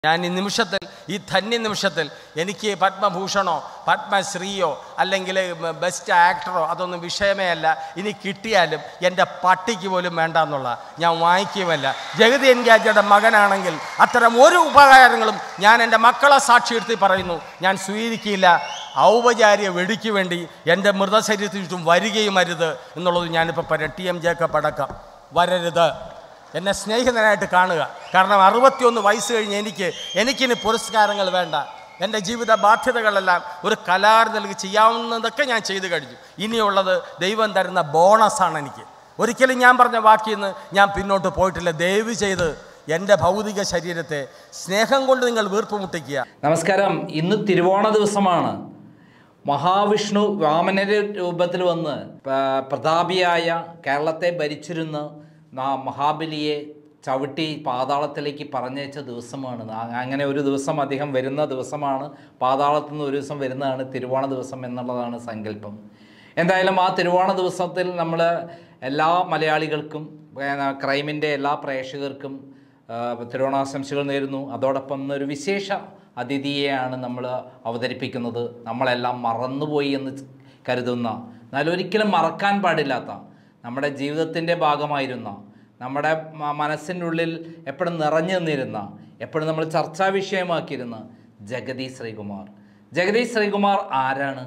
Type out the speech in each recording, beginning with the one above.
ഞാൻ ഈ നിമിഷത്തിൽ, ഈ ധന്യ നിമിഷത്തിൽ എനിക്ക് പത്മഭൂഷണോ പത്മശ്രീയോ അല്ലെങ്കിൽ ബെസ്റ്റ് ആക്ടറോ അതൊന്നും വിഷയമേ അല്ല. ഇനി കിട്ടിയാലും എൻ്റെ പട്ടിക്ക് പോലും വേണ്ട എന്നുള്ള ഞാൻ വാങ്ങിക്കുമല്ല. ജഗതി എൻഗാജയുടെ മകനാണെങ്കിൽ അത്തരം ഒരു ഉപകാരങ്ങളും ഞാൻ എൻ്റെ മക്കളെ സാക്ഷിയെടുത്ത് പറയുന്നു, ഞാൻ സ്വീകരിക്കില്ല. ഔപചാരിക വെടിക്ക് വേണ്ടി എൻ്റെ മൃതശരീരത്തിന് ചുറ്റും വരികയും അരുത് എന്നുള്ളത് ഞാനിപ്പോൾ പറയാം. ടി എം ജേക്കബ് അടക്കം വരരുത്. എന്നെ സ്നേഹിതനായിട്ട് കാണുക. കാരണം 61 വയസ്സ് കഴിഞ്ഞ് എനിക്കിനി പുരസ്കാരങ്ങൾ വേണ്ട. എൻ്റെ ജീവിത ബാധ്യതകളെല്ലാം ഒരു കലാകാരൻ നൽകി ചെയ്യാവുന്നതൊക്കെ ഞാൻ ചെയ്തു കഴിഞ്ഞു. ഇനിയുള്ളത് ദൈവം തരുന്ന ബോണസാണ് എനിക്ക്. ഒരിക്കലും ഞാൻ പറഞ്ഞ വാക്കിൽ നിന്ന് ഞാൻ പിന്നോട്ട് പോയിട്ടില്ല. ദയവ് ചെയ്ത് എൻ്റെ ഭൗതിക ശരീരത്തെ സ്നേഹം കൊണ്ട് നിങ്ങൾ വീർപ്പ് മുട്ടിക്കുക. നമസ്കാരം. ഇന്ന് തിരുവോണ ദിവസമാണ്. മഹാവിഷ്ണു വാമനരുടെ രൂപത്തിൽ വന്ന് പ്രതാപിയായ കേരളത്തെ ഭരിച്ചിരുന്ന മഹാബലിയെ ചവിട്ടി പാതാളത്തിലേക്ക് പറഞ്ഞയച്ച ദിവസമാണ്. അങ്ങനെ ഒരു ദിവസം അദ്ദേഹം വരുന്ന ദിവസമാണ്. പാതാളത്തിൽ നിന്ന് ഒരു ദിവസം വരുന്നതാണ് തിരുവോണ ദിവസം എന്നുള്ളതാണ് സങ്കല്പം. എന്തായാലും ആ തിരുവോണ ദിവസത്തിൽ നമ്മൾ എല്ലാ മലയാളികൾക്കും ക്രൈമിൻ്റെ എല്ലാ പ്രേക്ഷകർക്കും തിരുവോണാശംസകൾ നേരുന്നു. അതോടൊപ്പം ഒരു വിശേഷ അതിഥിയെയാണ് നമ്മൾ അവതരിപ്പിക്കുന്നത്. നമ്മളെല്ലാം മറന്നുപോയി എന്ന് കരുതുന്ന, എന്നാൽ ഒരിക്കലും മറക്കാൻ പാടില്ലാത്ത, നമ്മുടെ ജീവിതത്തിൻ്റെ ഭാഗമായിരുന്ന, നമ്മുടെ മനസ്സിൻ്റെ ഉള്ളിൽ എപ്പോഴും നിറഞ്ഞു നിന്നിരുന്ന, എപ്പോഴും നമ്മൾ ചർച്ചാ വിഷയമാക്കിയിരുന്ന ജഗതി ശ്രീകുമാർ. ജഗതി ശ്രീകുമാർ ആരാണ്?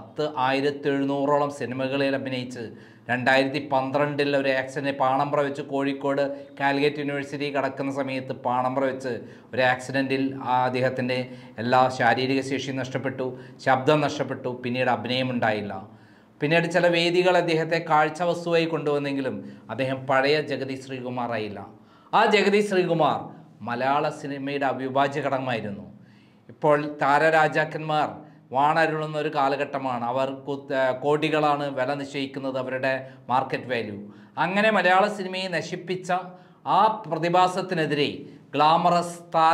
1700ഓളം സിനിമകളിൽ അഭിനയിച്ച് 2012 ഒരു ആക്സിഡൻറ്റ് പാണമ്പ്ര വെച്ച് കോഴിക്കോട് കാലിക്കറ്റ് യൂണിവേഴ്സിറ്റി കടക്കുന്ന സമയത്ത് പാണമ്പ്ര വെച്ച് ഒരു ആക്സിഡൻറ്റിൽ അദ്ദേഹത്തിൻ്റെ എല്ലാ ശാരീരിക ശേഷിയും നഷ്ടപ്പെട്ടു, ശബ്ദം നഷ്ടപ്പെട്ടു, പിന്നീട് അഭിനയമുണ്ടായില്ല. പിന്നീട് ചില വേദികൾ അദ്ദേഹത്തെ കാഴ്ച വസ്തുവായി കൊണ്ടുവന്നെങ്കിലും അദ്ദേഹം പഴയ ജഗതി ശ്രീകുമാർ ആയില്ല. ആ ജഗതി ശ്രീകുമാർ മലയാള സിനിമയുടെ അവിഭാജ്യ ഘടകമായിരുന്നു. ഇപ്പോൾ താരരാജാക്കന്മാർ വാണരുളുന്ന ഒരു കാലഘട്ടമാണ്. അവർ കോടികളാണ് വില നിശ്ചയിക്കുന്നത്, അവരുടെ മാർക്കറ്റ് വാല്യൂ. അങ്ങനെ മലയാള സിനിമയെ നശിപ്പിച്ച ആ പ്രതിഭാസത്തിനെതിരെ, ഗ്ലാമറസ്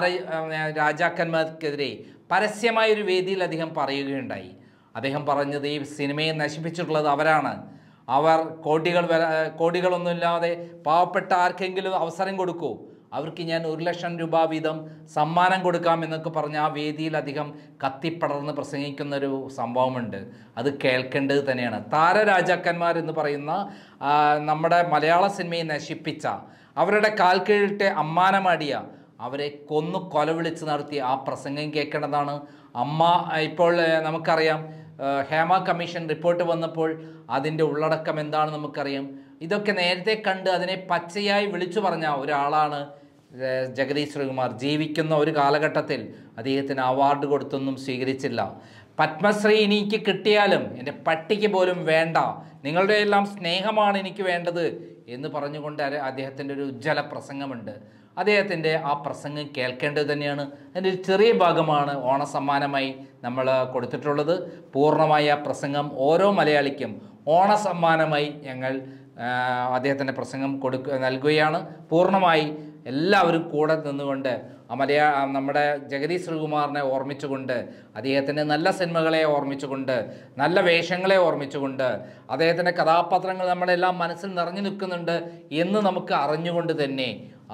രാജാക്കന്മാർക്കെതിരെ പരസ്യമായൊരു വേദിയിൽ അദ്ദേഹം പറയുകയുണ്ടായി. അദ്ദേഹം പറഞ്ഞത് ഈ സിനിമയെ നശിപ്പിച്ചിട്ടുള്ളത് അവരാണ്. അവർ കോടികളൊന്നുമില്ലാതെ പാവപ്പെട്ട ആർക്കെങ്കിലും അവസരം കൊടുക്കൂ, അവർക്ക് ഞാൻ 1 ലക്ഷം രൂപ വീതം സമ്മാനം കൊടുക്കാം എന്നൊക്കെ പറഞ്ഞ് ആ വേദിയിൽ അധികം കത്തിപ്പടർന്ന് പ്രസംഗിക്കുന്നൊരു സംഭവമുണ്ട്. അത് കേൾക്കേണ്ടത് തന്നെയാണ്. താരരാജാക്കന്മാരെന്ന് പറയുന്ന നമ്മുടെ മലയാള സിനിമയെ നശിപ്പിച്ച, അവരുടെ കാൽ കീഴിട്ട് അമ്മാനമാടിയ, അവരെ കൊന്നു കൊലവിളിച്ച് നടത്തിയ ആ പ്രസംഗം കേൾക്കേണ്ടതാണ്. ഇപ്പോൾ നമുക്കറിയാം, ഹേമ കമ്മീഷൻ റിപ്പോർട്ട് വന്നപ്പോൾ അതിൻ്റെ ഉള്ളടക്കം എന്താണെന്ന് നമുക്കറിയാം. ഇതൊക്കെ നേരത്തെ കണ്ട് അതിനെ പച്ചയായി വിളിച്ചു പറഞ്ഞ ഒരാളാണ് ജഗതി ശ്രീകുമാർ. ജീവിക്കുന്ന ഒരു കാലഘട്ടത്തിൽ അദ്ദേഹത്തിന് അവാർഡ് കൊടുത്തൊന്നും സ്വീകരിച്ചില്ല. പത്മശ്രീ എനിക്ക് കിട്ടിയാലും എൻ്റെ പട്ടിക്ക് പോലും വേണ്ട, നിങ്ങളുടെ എല്ലാം സ്നേഹമാണ് എനിക്ക് വേണ്ടത് എന്ന് പറഞ്ഞുകൊണ്ട് അദ്ദേഹത്തിൻ്റെ ഒരു ഉജ്ജ്വല പ്രസംഗമുണ്ട്. അദ്ദേഹത്തിൻ്റെ ആ പ്രസംഗം കേൾക്കേണ്ടത് തന്നെയാണ്. അതിൻ്റെ ഒരു ചെറിയ ഭാഗമാണ് ഓണസമ്മാനമായി നമ്മൾ കൊടുത്തിട്ടുള്ളത്. പൂർണ്ണമായ പ്രസംഗം ഓരോ മലയാളിക്കും ഓണസമ്മാനമായി ഞങ്ങൾ അദ്ദേഹത്തിൻ്റെ പ്രസംഗം നൽകുകയാണ്. പൂർണ്ണമായി എല്ലാവരും കൂടെ നിന്നുകൊണ്ട് നമ്മുടെ ജഗതി ശ്രീകുമാറിനെ ഓർമ്മിച്ചുകൊണ്ട്, അദ്ദേഹത്തിൻ്റെ നല്ല സിനിമകളെ ഓർമ്മിച്ചുകൊണ്ട്, നല്ല വേഷങ്ങളെ ഓർമ്മിച്ചുകൊണ്ട്, അദ്ദേഹത്തിൻ്റെ കഥാപാത്രങ്ങൾ നമ്മളെല്ലാം മനസ്സിൽ നിറഞ്ഞു നിൽക്കുന്നുണ്ട് എന്ന് നമുക്ക് അറിഞ്ഞുകൊണ്ട് തന്നെ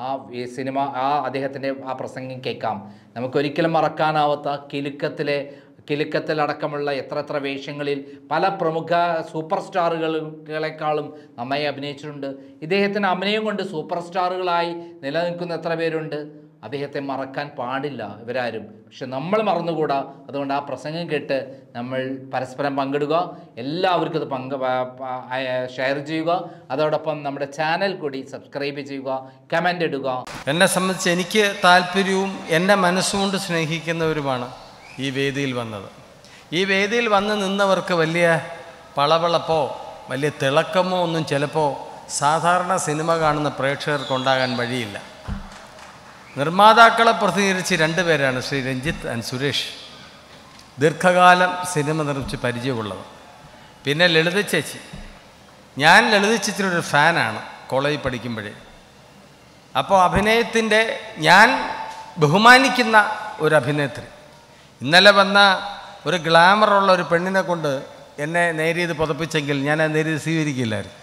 അദ്ദേഹത്തിൻ്റെ ആ പ്രസംഗം കേൾക്കാം. നമുക്കൊരിക്കലും മറക്കാനാവാത്ത കിലുക്കത്തിലടക്കമുള്ള എത്ര വേഷങ്ങളിൽ പല പ്രമുഖ സൂപ്പർ സ്റ്റാറുകളെക്കാളും നന്നായി അഭിനയിച്ചിട്ടുണ്ട്. ഇദ്ദേഹത്തിന് അഭിനയം കൊണ്ട് സൂപ്പർ സ്റ്റാറുകളായി നിലനിൽക്കുന്ന എത്ര പേരുണ്ട്. അദ്ദേഹത്തെ മറക്കാൻ പാടില്ല ഇവരാരും. പക്ഷെ നമ്മൾ മറന്നുകൂടാ. അതുകൊണ്ട് ആ പ്രസംഗം കേട്ട് നമ്മൾ പരസ്പരം പങ്കിടുക, എല്ലാവർക്കും അത് ഷെയർ ചെയ്യുക. അതോടൊപ്പം നമ്മുടെ ചാനൽ കൂടി സബ്സ്ക്രൈബ് ചെയ്യുക, കമൻ്റ് ഇടുക. എന്നെ സംബന്ധിച്ച് എനിക്ക് താല്പര്യവും എൻ്റെ മനസ്സുകൊണ്ട് സ്നേഹിക്കുന്നവരുമാണ് ഈ വേദിയിൽ വന്നത്. ഈ വേദിയിൽ വന്ന് നിന്നവർക്ക് വലിയ പളവളപ്പോ വലിയ തിളക്കമോ ഒന്നും ചിലപ്പോൾ സാധാരണ സിനിമ കാണുന്ന പ്രേക്ഷകർക്കുണ്ടാകാൻ വഴിയില്ല. നിർമ്മാതാക്കളെ പ്രതിനിധീകരിച്ച് 2 പേരാണ്, ശ്രീ രഞ്ജിത്ത് ആൻഡ് സുരേഷ്. ദീർഘകാലം സിനിമ നിർമ്മിച്ച് പരിചയമുള്ളത്. പിന്നെ ലളിത ചേച്ചി. ഞാൻ ലളിത ചേച്ചിയുടെ ഒരു ഫാനാണ് കോളേജിൽ പഠിക്കുമ്പോഴേ. അപ്പോൾ അഭിനയത്തിൻ്റെ ഞാൻ ബഹുമാനിക്കുന്ന ഒരു അഭിനേത്രി. ഇന്നലെ വന്ന ഒരു ഗ്ലാമറുള്ള ഒരു പെണ്ണിനെ കൊണ്ട് എന്നെ നേരിയത് പുതപ്പിച്ചെങ്കിൽ ഞാൻ ആ നേരിയത് സ്വീകരിക്കില്ലായിരുന്നു.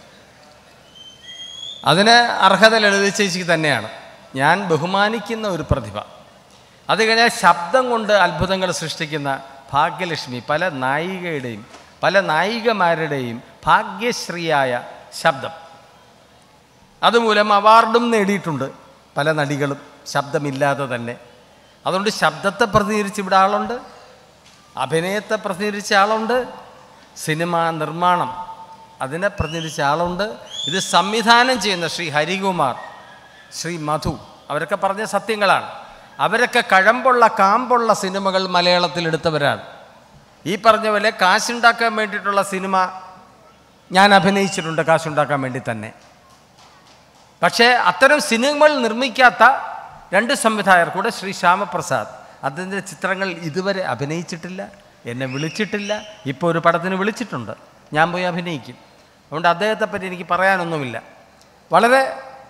അതിന് അർഹത ലളിത ചേച്ചിക്ക് തന്നെയാണ്. ഞാൻ ബഹുമാനിക്കുന്ന ഒരു പ്രതിഭ. അത് കഴിഞ്ഞാൽ ശബ്ദം കൊണ്ട് അത്ഭുതങ്ങൾ സൃഷ്ടിക്കുന്ന ഭാഗ്യലക്ഷ്മി, പല നായികയുടെയും പല നായികമാരുടെയും ഭാഗ്യശ്രീയായ ശബ്ദം. അതുമൂലം അവാർഡും നേടിയിട്ടുണ്ട് പല നടികളും ശബ്ദമില്ലാതെ തന്നെ. അതുകൊണ്ട് ശബ്ദത്തെ പ്രതിനിധീകരിച്ച് ഇവിടെ ആളുണ്ട്, അഭിനയത്തെ പ്രതിനിധീകരിച്ച ആളുണ്ട്, സിനിമാ നിർമ്മാണം അതിനെ പ്രതിനിധീകരിച്ച ആളുണ്ട്. ഇത് സംവിധാനം ചെയ്യുന്ന ശ്രീ ഹരികുമാർ, ശ്രീ മധു, അവരൊക്കെ പറഞ്ഞ സത്യങ്ങളാണ്. അവരൊക്കെ കഴമ്പുള്ള കാമ്പുള്ള സിനിമകൾ മലയാളത്തിൽ എടുത്തവരാണ്. ഈ പറഞ്ഞ പോലെ കാശുണ്ടാക്കാൻ വേണ്ടിയിട്ടുള്ള സിനിമ ഞാൻ അഭിനയിച്ചിട്ടുണ്ട്, കാശുണ്ടാക്കാൻ വേണ്ടി തന്നെ. പക്ഷേ അത്തരം സിനിമകൾ നിർമ്മിക്കാത്ത 2 സംവിധായകർ കൂടെ ശ്രീ ശ്യാമപ്രസാദ്, അതിൻ്റെ ചിത്രങ്ങൾ ഇതുവരെ അഭിനയിച്ചിട്ടില്ല, എന്നെ വിളിച്ചിട്ടില്ല. ഇപ്പോൾ ഒരു പടത്തിന് വിളിച്ചിട്ടുണ്ട്, ഞാൻ പോയി അഭിനയിക്കും. അതുകൊണ്ട് അദ്ദേഹത്തെപ്പറ്റി എനിക്ക് പറയാനൊന്നുമില്ല. വളരെ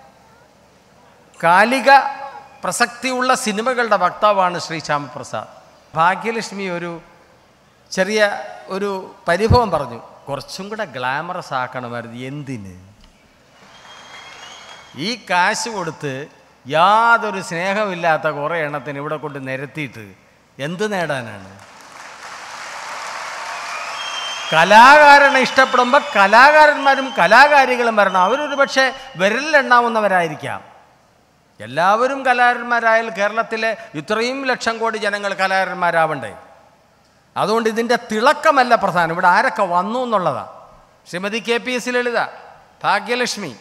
കാലിക പ്രസക്തിയുള്ള സിനിമകളുടെ വക്താവാണ് ശ്രീ ശ്യാമപ്രസാദ്. ഭാഗ്യലക്ഷ്മി ഒരു ചെറിയ ഒരു പരിഭവം പറഞ്ഞു, കുറച്ചും കൂടെ ഗ്ലാമറസ് ആക്കണമായിരുന്നു. എന്തിന്? ഈ കാശ് കൊടുത്ത് യാതൊരു സ്നേഹമില്ലാത്ത കുറേ എണ്ണത്തിന് ഇവിടെ കൊണ്ട് നിരത്തിയിട്ട് എന്ത് നേടാനാണ്? കലാകാരനെ ഇഷ്ടപ്പെടുമ്പോൾ കലാകാരന്മാരും കലാകാരികളും വരണം. അവരൊരു പക്ഷേ വിരലിലെണ്ണാവുന്നവരായിരിക്കാം. എല്ലാവരും കലാകാരന്മാരായാൽ കേരളത്തിലെ ഇത്രയും ലക്ഷം കോടി ജനങ്ങൾ കലാകാരന്മാരാവണ്ടേ? അതുകൊണ്ട് ഇതിൻ്റെ തിളക്കമല്ല പ്രധാനം, ഇവിടെ ആരൊക്കെ വന്നു എന്നുള്ളതാണ്. ശ്രീമതി KPS ലളിത, ഭാഗ്യലക്ഷ്മി,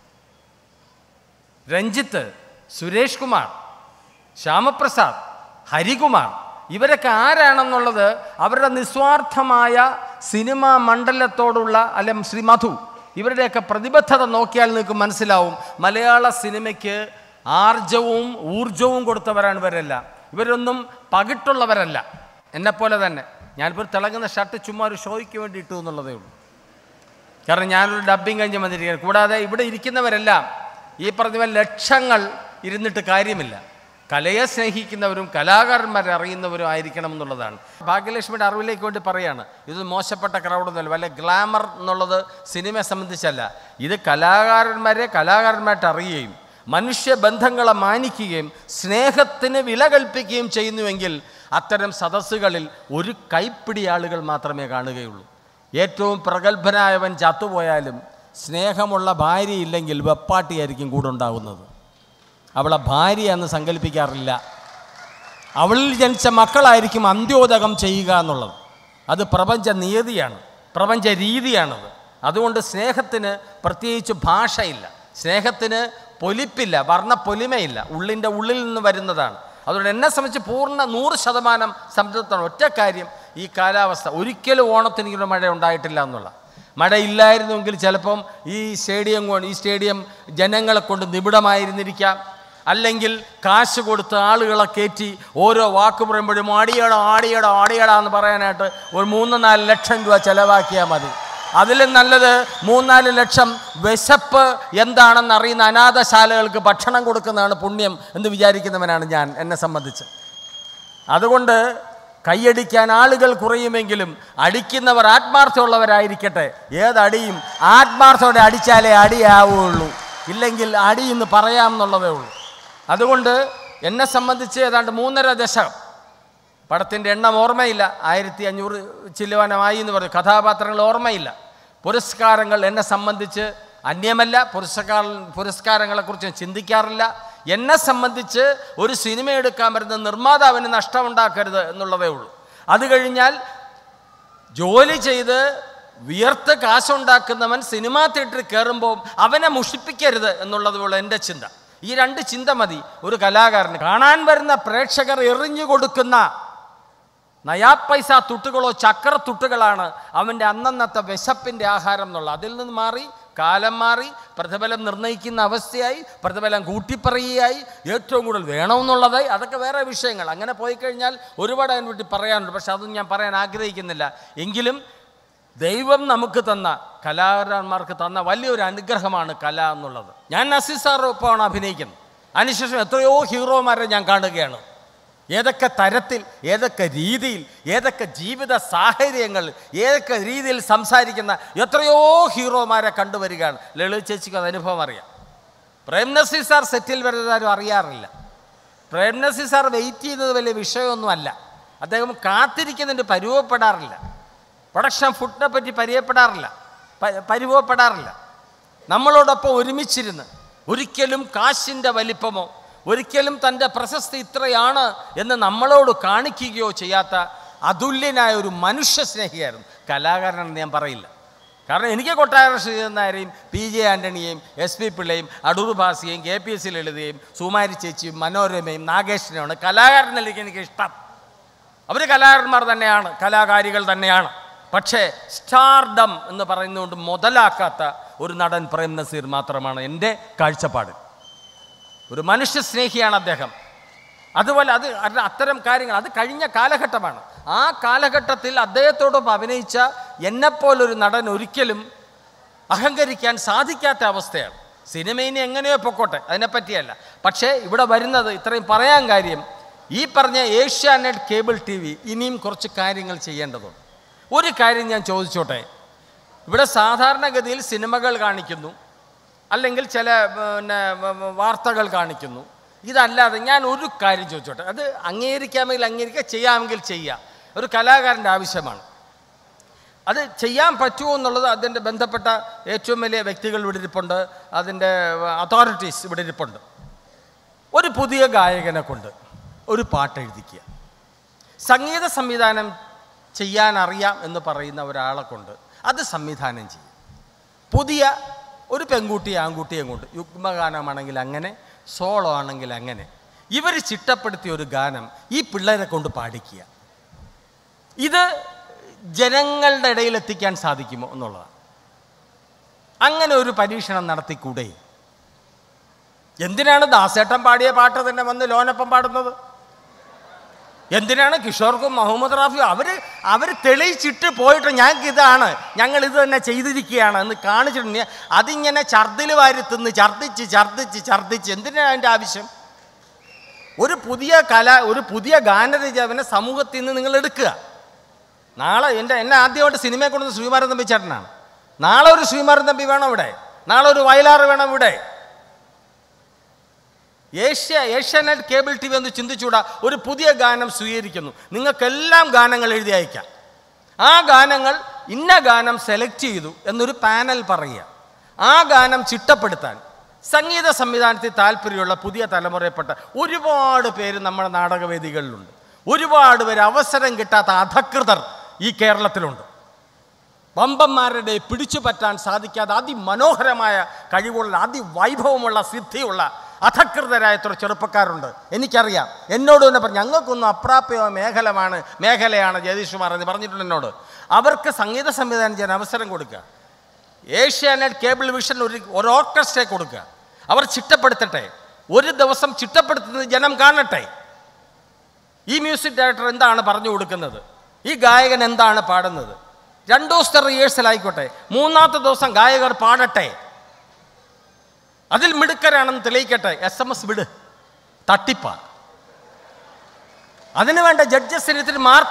രഞ്ജിത്ത്, സുരേഷ് കുമാർ, ശ്യാമപ്രസാദ്, ഹരികുമാർ, ഇവരൊക്കെ ആരാണെന്നുള്ളത് അവരുടെ നിസ്വാർത്ഥമായ സിനിമാ മണ്ഡലത്തോടുള്ള, അല്ലെങ്കിൽ ശ്രീ മധു, ഇവരുടെയൊക്കെ പ്രതിബദ്ധത നോക്കിയാൽ നിങ്ങൾക്ക് മനസ്സിലാവും. മലയാള സിനിമയ്ക്ക് ആർജവും ഊർജവും കൊടുത്തവരാണ് ഇവരെല്ലാം. ഇവരൊന്നും പകിട്ടുള്ളവരല്ല. എന്നെപ്പോലെ തന്നെ ഞാനിപ്പോൾ തിളങ്ങുന്ന ഷർട്ട് ചുമ്മാ ഒരു ഷോയ്ക്ക് വേണ്ടി ഇട്ടു എന്നുള്ളതേ ഉള്ളൂ. കാരണം ഞാനൊരു ഡബ്ബിങ് കഴിഞ്ഞ് വന്നിരിക്കുകയാണ്. കൂടാതെ ഇവിടെ ഇരിക്കുന്നവരെല്ലാം ഈ പറഞ്ഞ ലക്ഷങ്ങൾ ഇരുന്നിട്ട് കാര്യമില്ല. കലയെ സ്നേഹിക്കുന്നവരും കലാകാരന്മാരെ അറിയുന്നവരും ആയിരിക്കണം എന്നുള്ളതാണ്. ഭാഗ്യലക്ഷ്മിയുടെ അറിവിലേക്ക് വേണ്ടി പറയുകയാണ്, ഇത് മോശപ്പെട്ട ക്രൗഡൊന്നുമല്ല, വല്ല ഗ്ലാമർ എന്നുള്ളത് സിനിമയെ സംബന്ധിച്ചല്ല. ഇത് കലാകാരന്മാരായിട്ട് അറിയുകയും മനുഷ്യബന്ധങ്ങളെ മാനിക്കുകയും സ്നേഹത്തിന് വില കൽപ്പിക്കുകയും ചെയ്യുന്നുവെങ്കിൽ അത്തരം സദസ്സുകളിൽ ഒരു കൈപ്പിടി ആളുകൾ മാത്രമേ കാണുകയുള്ളൂ. ഏറ്റവും പ്രഗത്ഭനായവൻ ചത്തുപോയാലും സ്നേഹമുള്ള ഭാര്യയില്ലെങ്കിൽ വെപ്പാട്ടിയായിരിക്കും കൂടെ ഉണ്ടാകുന്നത്. അവളെ ഭാര്യയെന്ന് സങ്കല്പിക്കാറില്ല. അവളിൽ ജനിച്ച മക്കളായിരിക്കും അന്ത്യോദകം ചെയ്യുക എന്നുള്ളത്. അത് പ്രപഞ്ച നിയതിയാണ്, പ്രപഞ്ച രീതിയാണത്. അതുകൊണ്ട് സ്നേഹത്തിന് പ്രത്യേകിച്ച് ഭാഷയില്ല, സ്നേഹത്തിന് പൊലിപ്പില്ല, വർണ്ണപ്പൊലിമയില്ല, ഉള്ളിൻ്റെ ഉള്ളിൽ നിന്ന് വരുന്നതാണ്. അതുകൊണ്ട് എന്നെ സംബന്ധിച്ച് പൂർണ്ണ 100% സംതൃപ്തമാണ്. ഒറ്റ കാര്യം, ഈ കാലാവസ്ഥ ഒരിക്കലും ഓണത്തിനിങ്ങനെ മഴ ഉണ്ടായിട്ടില്ല എന്നുള്ള. മഴയില്ലായിരുന്നുവെങ്കിൽ ചിലപ്പം ഈ സ്റ്റേഡിയം ജനങ്ങളെ കൊണ്ട് നിബിഡമായിരുന്നിരിക്കാം. അല്ലെങ്കിൽ കാശ് കൊടുത്ത് ആളുകളെ കയറ്റി ഓരോ വാക്ക് പറയുമ്പോഴും ആടിയടാ എന്ന് പറയാനായിട്ട് ഒരു 3-4 ലക്ഷം രൂപ ചിലവാക്കിയാൽ മതി. അതിലും നല്ലത് 3-4 ലക്ഷം വിശപ്പ് എന്താണെന്ന് അറിയുന്ന അനാഥശാലകൾക്ക് ഭക്ഷണം കൊടുക്കുന്നതാണ് പുണ്യം എന്ന് വിചാരിക്കുന്നവനാണ് ഞാൻ, എന്നെ സംബന്ധിച്ച്. അതുകൊണ്ട് കൈയടിക്കാൻ ആളുകൾ കുറയുമെങ്കിലും അടിക്കുന്നവർ ആത്മാർത്ഥമുള്ളവരായിരിക്കട്ടെ. ഏതടിയും ആത്മാർത്ഥത്തോടെ അടിച്ചാലേ അടിയാവുള്ളൂ, ഇല്ലെങ്കിൽ അടി എന്ന് പറയാമെന്നുള്ളതേ ഉള്ളൂ. അതുകൊണ്ട് എന്നെ സംബന്ധിച്ച് ഏതാണ്ട് 3.5 ദശകം, പടത്തിൻ്റെ എണ്ണം ഓർമ്മയില്ല, 1500 ചില്ലുവാനമായി എന്ന് പറഞ്ഞു, കഥാപാത്രങ്ങൾ ഓർമ്മയില്ല. പുരസ്കാരങ്ങൾ എന്നെ സംബന്ധിച്ച് അന്യമല്ല, പുരസ്കാരങ്ങളെക്കുറിച്ച് ചിന്തിക്കാറില്ല. എന്നെ സംബന്ധിച്ച് ഒരു സിനിമ എടുക്കാൻ വരുന്ന നിർമ്മാതാവിന് നഷ്ടമുണ്ടാക്കരുത് എന്നുള്ളതേ ഉള്ളൂ. അത് കഴിഞ്ഞാൽ ജോലി ചെയ്ത് വിയർത്ത് കാശുണ്ടാക്കുന്നവൻ സിനിമാ തിയേറ്ററിൽ കയറുമ്പോൾ അവനെ മുഷിപ്പിക്കരുത് എന്നുള്ളതുപോലെ എൻ്റെ ചിന്ത. ഈ 2 ചിന്ത മതി ഒരു കലാകാരന്. കാണാൻ വരുന്ന പ്രേക്ഷകർ എറിഞ്ഞു കൊടുക്കുന്ന നയാപ്പൈസ തുട്ടുകളോ ചക്രത്തുട്ടുകളാണ് അവൻ്റെ അന്നന്നത്തെ വിശപ്പിൻ്റെ ആഹാരം എന്നുള്ള. അതിൽ നിന്ന് മാറി, കാലം മാറി, പ്രതിഫലം നിർണ്ണയിക്കുന്ന അവസ്ഥയായി, പ്രതിഫലം കൂട്ടിപ്പറയുകയായി, ഏറ്റവും കൂടുതൽ വേണമെന്നുള്ളതായി, അതൊക്കെ വേറെ വിഷയങ്ങൾ. അങ്ങനെ പോയി കഴിഞ്ഞാൽ ഒരുപാട് അതിനെ പറ്റി പറയാനുണ്ട്. പക്ഷെ അതൊന്നും ഞാൻ പറയാൻ ആഗ്രഹിക്കുന്നില്ല. എങ്കിലും ദൈവം നമുക്ക് തന്ന, കലാകാരന്മാർക്ക് തന്ന വലിയൊരു അനുഗ്രഹമാണ് കല എന്നുള്ളത്. ഞാൻ നസീർ സാറൊപ്പമാണ് അഭിനയിക്കുന്നത്. അതിനുശേഷം എത്രയോ ഹീറോമാരെ ഞാൻ കാണുകയാണ്. ഏതൊക്കെ തരത്തിൽ, ഏതൊക്കെ രീതിയിൽ, ഏതൊക്കെ ജീവിത സാഹചര്യങ്ങൾ, ഏതൊക്കെ രീതിയിൽ സംസാരിക്കുന്ന എത്രയോ ഹീറോമാരെ കണ്ടുവരികയാണ്. ലളിത ചേച്ചിക്ക് അത് അനുഭവം അറിയാം. പ്രേം നസീർ സാർ സെറ്റിൽ വരുന്നതാരും അറിയാറില്ല. പ്രേംനസീർ സാർ വെയിറ്റ് ചെയ്യുന്നത് വലിയ വിഷയമൊന്നുമല്ല. അദ്ദേഹം കാത്തിരിക്കുന്നതിന് പരുവപ്പെടാറില്ല. പ്രൊഡക്ഷൻ ഫുഡിനെ പറ്റി പരുവപ്പെടാറില്ല. നമ്മളോടൊപ്പം ഒരുമിച്ചിരുന്ന് ഒരിക്കലും കാശിൻ്റെ വലിപ്പമോ ഒരിക്കലും തൻ്റെ പ്രശസ്തി ഇത്രയാണ് എന്ന് നമ്മളോട് കാണിക്കുകയോ ചെയ്യാത്ത അതുല്യനായ ഒരു മനുഷ്യ സ്നേഹിയായിരുന്നു. കലാകാരനെന്ന് ഞാൻ പറയില്ല. കാരണം എനിക്ക് കൊട്ടാര Sreedharan നായരെയും PJ ആൻ്റണിയെയും SP പിള്ളയും Adoor ഭാസിയെയും KPSC ലളിതയും സുമാരി ചേച്ചിയും മനോരമയും നാഗേഷിനെയാണ് കലാകാരനിലേക്ക് എനിക്ക് ഇഷ്ടം. അവർ കലാകാരന്മാർ തന്നെയാണ്, കലാകാരികൾ തന്നെയാണ്. പക്ഷേ സ്റ്റാർഡം എന്ന് പറയുന്നതുകൊണ്ട് മുതലാക്കാത്ത ഒരു നടൻ പ്രേംനസീർ മാത്രമാണ് എൻ്റെ കാഴ്ചപ്പാട്. ഒരു മനുഷ്യ സ്നേഹിയാണ് അദ്ദേഹം. അതുപോലെ അത്തരം കാര്യങ്ങൾ അത് കഴിഞ്ഞ കാലഘട്ടമാണ്. ആ കാലഘട്ടത്തിൽ അദ്ദേഹത്തോടൊപ്പം അഭിനയിച്ച എന്നെപ്പോലൊരു നടൻ ഒരിക്കലും അഹങ്കരിക്കാൻ സാധിക്കാത്ത അവസ്ഥയാണ്. സിനിമയിനെ എങ്ങനെയോ പൊക്കോട്ടെ, അതിനെപ്പറ്റിയല്ല. പക്ഷേ ഇവിടെ വരുന്നത് ഇത്രയും പറയാൻ കാര്യം, ഈ പറഞ്ഞ ഏഷ്യാനെറ്റ് കേബിൾ TV ഇനിയും കുറച്ച് കാര്യങ്ങൾ ചെയ്യേണ്ടതുണ്ട്. ഒരു കാര്യം ഞാൻ ചോദിച്ചോട്ടെ, ഇവിടെ സാധാരണഗതിയിൽ സിനിമകൾ കാണിക്കുന്നു, അല്ലെങ്കിൽ ചില വാർത്തകൾ കാണിക്കുന്നു. ഇതല്ലാതെ ഞാൻ ഒരു കാര്യം ചോദിച്ചോട്ടെ, അത് അംഗീകരിക്കാമെങ്കിൽ അംഗീകരിക്കുക, ചെയ്യാമെങ്കിൽ ചെയ്യുക. ഒരു കലാകാരൻ്റെ ആവശ്യമാണ്. അത് ചെയ്യാൻ പറ്റുമോ എന്നുള്ളത് അതിൻ്റെ ബന്ധപ്പെട്ട ഏറ്റവും വലിയ വ്യക്തികൾ ഇവിടെ ഇരിപ്പുണ്ട്, അതിൻ്റെ അതോറിറ്റീസ് ഇവിടെ ഇരിപ്പുണ്ട്. ഒരു പുതിയ ഗായകനെ കൊണ്ട് ഒരു പാട്ട് എഴുതിക്കുക, സംഗീത സംവിധാനം ചെയ്യാൻ അറിയാം എന്ന് പറയുന്ന ഒരാളെ കൊണ്ട് അത് സംവിധാനം ചെയ്യും. പുതിയ ഒരു പെൺകുട്ടിയെ ആൺകുട്ടിയെ കൊണ്ട് യുഗ്മഗാനമാണെങ്കിൽ അങ്ങനെ, സോളോ ആണെങ്കിൽ അങ്ങനെ, ഇവർ ചിട്ടപ്പെടുത്തിയ ഒരു ഗാനം ഈ പിള്ളേരെ കൊണ്ട് പാടിക്കുക. ഇത് ജനങ്ങളുടെ ഇടയിൽ എത്തിക്കാൻ സാധിക്കുമോ എന്നുള്ളതാണ്. അങ്ങനെ ഒരു പരീക്ഷണം നടത്തിക്കൂടെ? എന്തിനാണ് ദാസേട്ടൻ പാടിയ പാട്ട് തന്നെ വന്ന് ലോനൊപ്പം പാടുന്നത്? എന്തിനാണ് കിഷോർക്കും മുഹമ്മദ് റാഫിയും അവർ തെളിയിച്ചിട്ട് പോയിട്ട് ഞങ്ങളിത് തന്നെ ചെയ്തിരിക്കുകയാണ് എന്ന് കാണിച്ചിട്ടുണ്ട്. അതിങ്ങനെ ഛർദിൽ വാരി തിന്ന് ഛർദിച്ച് എന്തിനാണ് അതിൻ്റെ ആവശ്യം? ഒരു പുതിയ ഗാനരചാവിനെ സമൂഹത്തിൽ നിന്ന് നിങ്ങൾ എടുക്കുക. നാളെ എന്നെ ആദ്യമായിട്ട് സിനിമയെ കൊണ്ടുവന്ന ശ്രീകുമാരൻ തമ്പി ചേട്ടനാണ്. നാളെ ഒരു ശ്രീകുമാരൻ തമ്പി വേണം ഇവിടെ, നാളെ ഒരു വയലാർ വേണം ഇവിടെ. ഏഷ്യാനെറ്റ് കേബിൾ TV എന്ന് ചിന്തിച്ചുകൂടാ? ഒരു പുതിയ ഗാനം സ്വീകരിക്കുന്നു, നിങ്ങൾക്കെല്ലാം ഗാനങ്ങൾ എഴുതി അയക്കാം. ആ ഗാനങ്ങൾ ഇന്ന ഗാനം സെലക്ട് ചെയ്തു എന്നൊരു പാനൽ പറയുക. ആ ഗാനം ചിട്ടപ്പെടുത്താൻ സംഗീത സംവിധാനത്തിൽ താല്പര്യമുള്ള പുതിയ തലമുറയിൽപ്പെട്ട ഒരുപാട് പേര് നമ്മുടെ നാടകവേദികളിലുണ്ട്. ഒരുപാട് പേര് അവസരം കിട്ടാത്ത അധകൃതർ ഈ കേരളത്തിലുണ്ട്. വമ്പന്മാരുടെ പിടിച്ചു പറ്റാൻ സാധിക്കാതെ അതിമനോഹരമായ കഴിവുള്ള അതിവൈഭവമുള്ള സിദ്ധിയുള്ള അധകൃതരായ എത്ര ചെറുപ്പക്കാരുണ്ട് എനിക്കറിയാം. എന്നോട് തന്നെ പറഞ്ഞു, ഞങ്ങൾക്കൊന്നും അപ്രാപ്യ മേഖലയാണ് ജഗദീഷ് കുമാർ എന്ന് പറഞ്ഞിട്ടുണ്ട് എന്നോട്. അവർക്ക് സംഗീത സംവിധാനം ചെയ്യാൻ അവസരം കൊടുക്കുക. ഏഷ്യാനെറ്റ് കേബിൾ വിഷൻ ഒരു ഓർക്കസ്ട്രയെ കൊടുക്കുക. അവർ ചിട്ടപ്പെടുത്തട്ടെ. ഒരു ദിവസം ചിട്ടപ്പെടുത്തുന്നത് ജനം കാണട്ടെ. ഈ മ്യൂസിക് ഡയറക്ടർ എന്താണ് പറഞ്ഞു കൊടുക്കുന്നത്, ഈ ഗായകൻ എന്താണ് പാടുന്നത്. 2 ദിവസത്തെ റിഹേഴ്സൽ ആയിക്കോട്ടെ, 3-ാമത്തെ ദിവസം ഗായകർ പാടട്ടെ, അതിൽ മിടുക്കരാണെന്ന് തെളിയിക്കട്ടെ. SMS വിട്, തട്ടിപ്പാ. അതിനു വേണ്ട ജഡ്ജസിന് ഇത്തിരി മാർക്ക്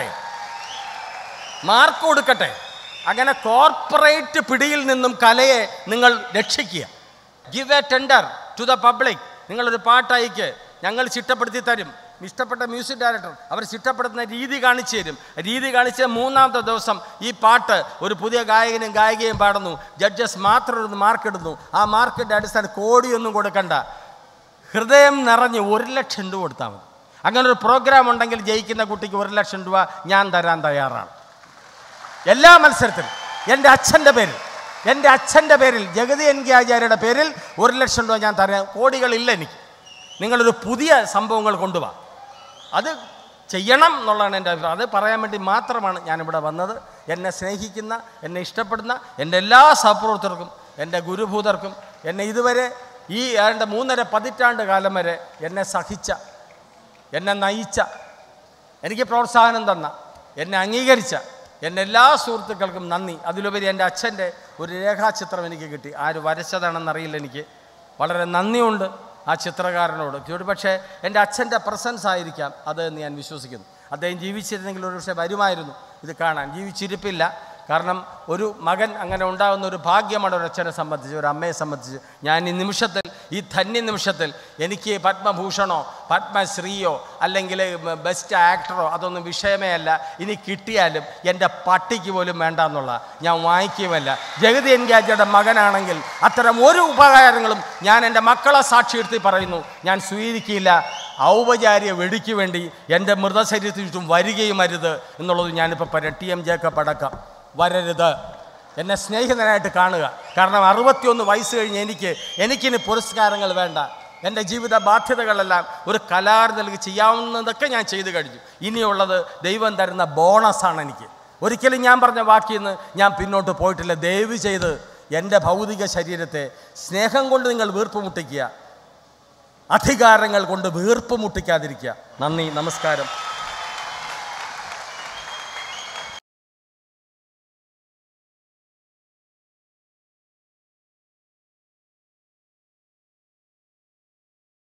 കൊടുക്കട്ടെ. അങ്ങനെ കോർപ്പറേറ്റ് പിടിയിൽ നിന്നും കലയെ നിങ്ങൾ രക്ഷിക്കുക. Give a tender to the public. നിങ്ങളൊരു പാട്ടയക്ക്, ഞങ്ങൾ ചിട്ടപ്പെടുത്തി തരും. ഇഷ്ടപ്പെട്ട മ്യൂസിക് ഡയറക്ടർ അവർ ചിട്ടപ്പെടുത്തുന്ന രീതി കാണിച്ചു തരും. രീതി കാണിച്ച് 3-ാമത്തെ ദിവസം ഈ പാട്ട് ഒരു പുതിയ ഗായകനും ഗായികയും പാടുന്നു. ജഡ്ജസ് മാത്രം ഒരു മാർക്ക് ഇടുന്നു. ആ മാർക്കിൻ്റെ അടിസ്ഥാനം കോടിയൊന്നും കൊടുക്കണ്ട, ഹൃദയം നിറഞ്ഞ് 1 ലക്ഷം രൂപ കൊടുത്താൽ മതി. അങ്ങനെ ഒരു പ്രോഗ്രാം ഉണ്ടെങ്കിൽ ജയിക്കുന്ന കുട്ടിക്ക് 1 ലക്ഷം രൂപ ഞാൻ തരാൻ തയ്യാറാണ്. എല്ലാ മത്സരത്തിലും എൻ്റെ അച്ഛൻ്റെ പേരിൽ ജഗതി NK ആചാര്യയുടെ പേരിൽ 1 ലക്ഷം രൂപ ഞാൻ തരാം. കോടികളില്ല എനിക്ക്. നിങ്ങളൊരു പുതിയ സംഭവങ്ങൾ കൊണ്ടുപോവാ, അത് ചെയ്യണം എന്നുള്ളതാണ് എൻ്റെ അഭിപ്രായം. അത് പറയാൻ വേണ്ടി മാത്രമാണ് ഞാനിവിടെ വന്നത്. എന്നെ സ്നേഹിക്കുന്ന, എന്നെ ഇഷ്ടപ്പെടുന്ന എൻ്റെ എല്ലാ സഹപ്രവർത്തകർക്കും, എൻ്റെ ഗുരുഭൂതർക്കും, എന്നെ ഇതുവരെ ഈ 3.5 പതിറ്റാണ്ട് കാലം വരെ എന്നെ സഹിച്ച, എന്നെ നയിച്ച, എനിക്ക് പ്രോത്സാഹനം തന്ന, എന്നെ അംഗീകരിച്ച എൻ്റെ എല്ലാ സുഹൃത്തുക്കൾക്കും നന്ദി. അതിലുപരി എൻ്റെ അച്ഛൻ്റെ ഒരു രേഖാചിത്രം എനിക്ക് കിട്ടി. ആര് വരച്ചതാണെന്നറിയില്ല. എനിക്ക് വളരെ നന്ദിയുണ്ട് ആ ചിത്രകാരനോട്. പക്ഷേ എൻ്റെ അച്ഛൻ്റെ പ്രസൻസ് ആയിരിക്കാം അത് എന്ന് ഞാൻ വിശ്വസിക്കുന്നു. അദ്ദേഹം ജീവിച്ചിരുന്നെങ്കിൽ ഒരു പക്ഷേ വരുമായിരുന്നു ഇത് കാണാൻ. ജീവിച്ചിരിപ്പില്ല. കാരണം ഒരു മകൻ അങ്ങനെ ഉണ്ടാകുന്ന ഒരു ഭാഗ്യമാണ് ഒരു അച്ഛനെ സംബന്ധിച്ച്, ഒരു അമ്മയെ സംബന്ധിച്ച്. ഞാൻ ഈ നിമിഷത്തിൽ ഈ ധന്യ നിമിഷത്തിൽ എനിക്ക് പത്മഭൂഷണോ പത്മശ്രീയോ അല്ലെങ്കിൽ ബെസ്റ്റ് ആക്ടറോ അതൊന്നും വിഷയമേ അല്ല. ഇനി കിട്ടിയാലും എൻ്റെ പട്ടിക്ക് പോലും വേണ്ട എന്നുള്ള, ഞാൻ വാങ്ങിക്കുമല്ല. ജഗതി എൻഗാജയുടെ മകനാണെങ്കിൽ അത്തരം ഒരു ഉപകാരങ്ങളും ഞാൻ എൻ്റെ മക്കളെ സാക്ഷിയെടുത്ത് പറയുന്നു, ഞാൻ സ്വീകരിക്കില്ല. ഔപചാരിക വെടിക്ക് വേണ്ടി എൻ്റെ മൃതശരീരത്തിന് ചുറ്റും വരികയും അരുത് എന്നുള്ളത് ഞാനിപ്പോൾ പറയാം. ടി എം ജേക്കബ് അടക്കം വരരുത്. എന്നെ സ്നേഹിതനായിട്ട് കാണുക. കാരണം 61 വയസ്സ് കഴിഞ്ഞ് എനിക്കിനി പുരസ്കാരങ്ങൾ വേണ്ട. എൻ്റെ ജീവിത ബാധ്യതകളെല്ലാം ഒരു കലാകാരൻ നൽകി ചെയ്യാവുന്നതൊക്കെ ഞാൻ ചെയ്തു കഴിഞ്ഞു. ഇനിയുള്ളത് ദൈവം തരുന്ന ബോണസാണ് എനിക്ക്. ഒരിക്കലും ഞാൻ പറഞ്ഞ വാക്കിൽ നിന്ന് ഞാൻ പിന്നോട്ട് പോയിട്ടില്ല. ദയവ് ചെയ്ത് എൻ്റെ ഭൗതിക ശരീരത്തെ സ്നേഹം കൊണ്ട് നിങ്ങൾ വീർപ്പ് മുട്ടിക്കുക, അധികാരങ്ങൾ കൊണ്ട് വീർപ്പ് മുട്ടിക്കാതിരിക്കുക. നന്ദി, നമസ്കാരം.